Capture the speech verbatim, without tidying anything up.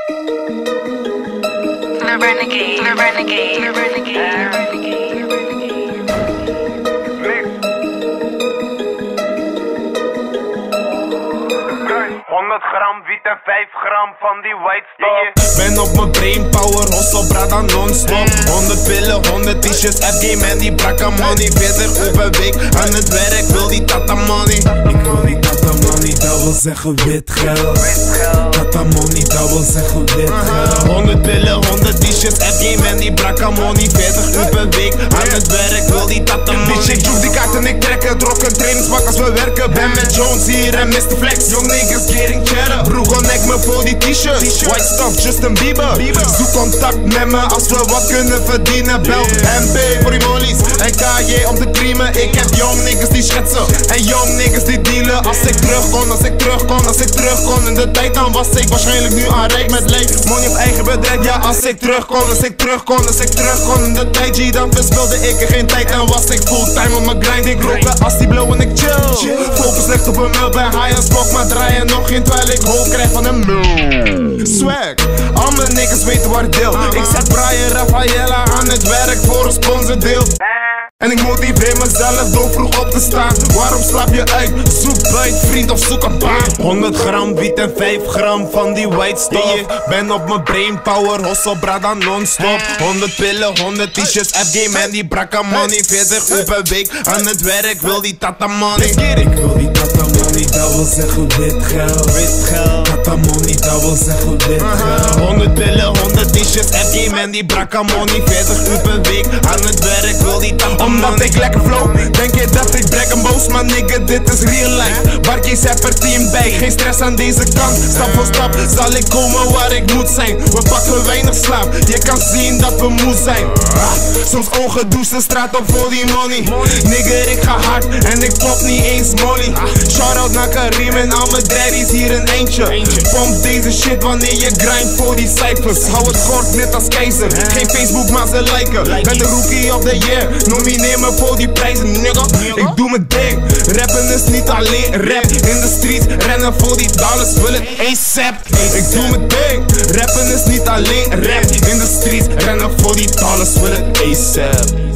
The renegade, the renegade, the renegade, the renegade, the renegade. honderd gram wiet en vijf gram van die white stuff. Ben op mijn brain power, hustle brada non-stop. honderd pillen, honderd t-shirts, F-game en die brakka money. veertig uur per week aan het werk, wil die Tatta Money. Ik wil die Tatta Money, dat wil zeggen wit geld. Tatta Money, dat wil zeggen wit geld. honderd pillen, honderd t-shirts, F-game en die brakka money. veertig uur per week aan het werk, wil die Tatta Money. Bitch, ik joeg die kaart en ik trek het, rock een trainingspak als we werken. Ben met Jones hier en mister Flex, young niggas getting cheddar. Broer connect me voor die t-shirts, white stuff, Justin Bieber. Zoek contact met me als we wat kunnen verdienen. Bel M B voor die mollies en K J om te creamen. Ik heb young niggas die schetsen en young niggas die dealen. Als ik terug kon, als ik terug kon, als ik terug kon in de tijd, dan was ik waarschijnlijk nu aan rijk met leeg. Money op eigen bedrijf, ja als ik terug kon, als ik terug kon, als ik terug kon in de tijd, G, dan verspilde ik er geen tijd. En was ik fulltime op mijn grind, ik roken als die blow en ik chill. Focus ligt op een mil, ben high as fuck, maar draaien nog geen terwijl ik hoop krijg van een mil. Swag, al mijn niggas weten waar ik deel. Ik zet Brian Rafaela aan het werk voor een sponsordeel. En ik motiveer mezelf door vroeg op te staan. Waarom slaap je uit? Zoek buit, vriend of zoek een baan. honderd gram wiet en vijf gram van die white stuff. Ben op mijn brain power, hustle brada non-stop. honderd pillen, honderd t-shirts, F-game en die brakka money. veertig uur per week aan het werk, wil die Tatta Money. Ik wil die Tatta Money, dat wil zeggen wit geld. Wit geld. Tatta Money, dat wil zeggen wit geld. honderd pillen, honderd t-shirts, F-game en die brakka money. veertig uur per week aan het werk, wil die Tatta Money. Omdat ik lekker flow, denk je dat ik brek en boos, maar nigga, dit is real life. Barkies heb er team bij, geen stress aan deze kant. Stap voor stap zal ik komen waar ik moet zijn. We pakken weinig slaap, je kan zien dat we moe zijn. ah, Soms ongedoucht de straat op voor die money. Nigga, ik ga hard en ik pop niet eens molly. Shout-out naar Karim en al mijn daddies hier een eentje. Pomp deze shit wanneer je grind voor die cijfers. Hou het kort net als keizer, geen Facebook maar ze liken. Ben de rookie of the year, nomineer me voor die prijzen, nigga. Ik doe mijn ding, rappen is niet alleen rap. In de streets, rennen voor die dollars, wil het ASAP. Ik doe mijn ding, rappen is niet alleen rap. In de streets, rennen voor die dollars, wil het ASAP.